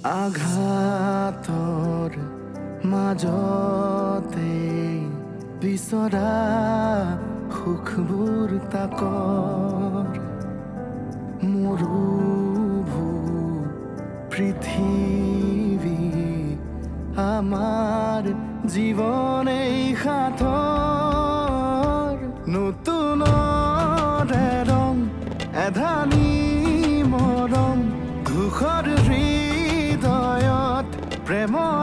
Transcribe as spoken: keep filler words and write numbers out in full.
আঘাতৰ মাজতে বিচৰা সুখবোৰ তাকৰ মৰুভূ পৃথিৱী আমাৰ জীৱনেই সাথৰ নতুনৰে ৰং এধানি মৰম ধূসৰ হৃদয়ত প্ৰেমৰ